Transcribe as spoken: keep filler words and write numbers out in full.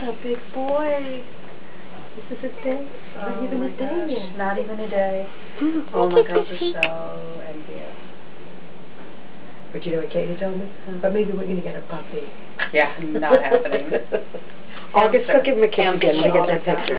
a big boy. This is a day. Not Oh even a day gosh, yet. Not even a day. Oh my gosh, we're so envious. But you know what Katie told me? But maybe we're going to get a puppy. Yeah, not happening. August, go give him a kiss again when he gets that Hamster. picture.